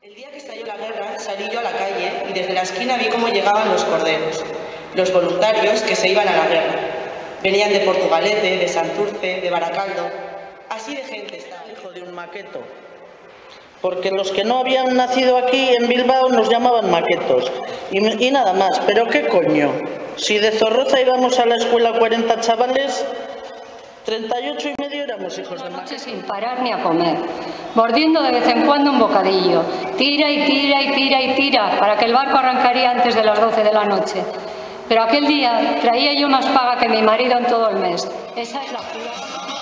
El día que estalló la guerra salí yo a la calle y desde la esquina vi cómo llegaban los corderos, los voluntarios que se iban a la guerra. Venían de Portugalete, de Santurce, de Baracaldo. Así de gente estaba. Hijo de un maqueto. Porque los que no habían nacido aquí en Bilbao nos llamaban maquetos. Y nada más. ¿Pero qué coño? Si de Zorroza íbamos a la escuela 40 chavales, 38 y medio éramos hijos de maquetos. Sin parar ni a comer, mordiendo de vez en cuando un bocadillo. Tira y tira y tira y tira, para que el barco arrancaría antes de las 12 de la noche. Pero aquel día traía yo más paga que mi marido en todo el mes. Esa es la jugada.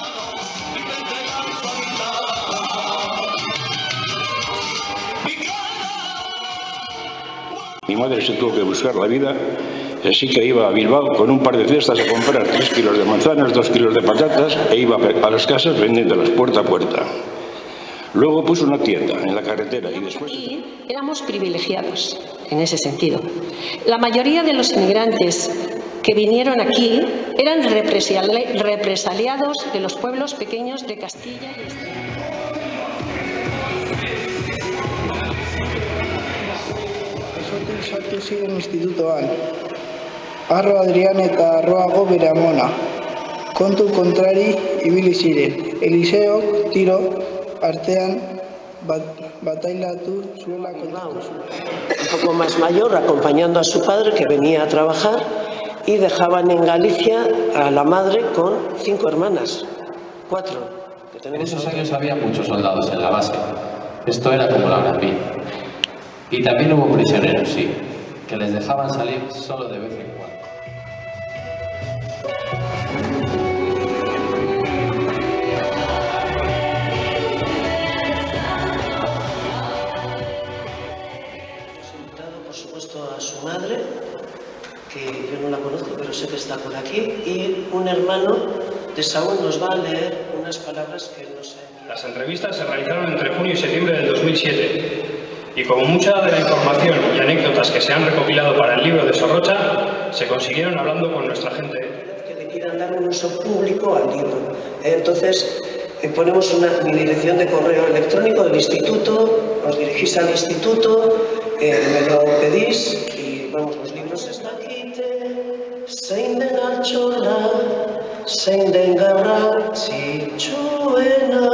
Mi madre se tuvo que buscar la vida, así que iba a Bilbao con un par de cestas a comprar 3 kilos de manzanas, 2 kilos de patatas e iba a las casas vendiéndolas puerta a puerta. Luego puso una tienda en la carretera y después... Y éramos privilegiados en ese sentido. La mayoría de los inmigrantes que vinieron aquí eran represaliados de los pueblos pequeños de Castilla y Extremadura. Sartu ziren institutoan. Arro Adrian eta arroago bere amona. Kontu kontrari ibili ziren. Eliseok tiro artean batailatu zuela kontatu zuen. Un poco más mayor, acompañando a su padre que venía a trabajar, y dejaban en Galicia a la madre con 5 hermanas, 4. En esos años había muchos soldados en la base. Esto era como la Gran Vía. Y también hubo prisioneros, sí, que les dejaban salir solo de vez en cuando. Hemos invitado, por supuesto, a su madre, que yo no la conozco, pero sé que está por aquí, y un hermano de Saúl nos va a leer unas palabras que no sé. Las entrevistas se realizaron entre junio y septiembre del 2007. Y como mucha de la información y anécdotas que se han recopilado para el libro de Sorrocha, se consiguieron hablando con nuestra gente. Que le quieran dar un uso público al libro. Entonces, ponemos mi dirección de correo electrónico del instituto, os dirigís al instituto, me lo pedís y vamos, los libros están aquí. Zein den altxorra, zein den garrantzitsuena,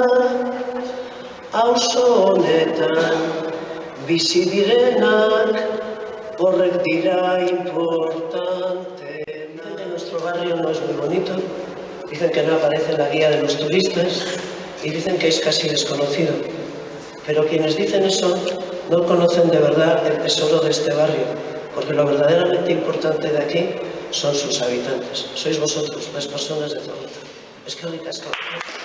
auzo honetan. Bizi direnak, horrek dira importante. Dicen que nuestro barrio no es muy bonito, dicen que no aparece en la guía de los turistas y dicen que es casi desconocido. Pero quienes dicen eso no conocen de verdad el tesoro de este barrio, porque lo verdaderamente importante de aquí son sus habitantes. Sois vosotros, las personas de Zorroza. Es que ricasco.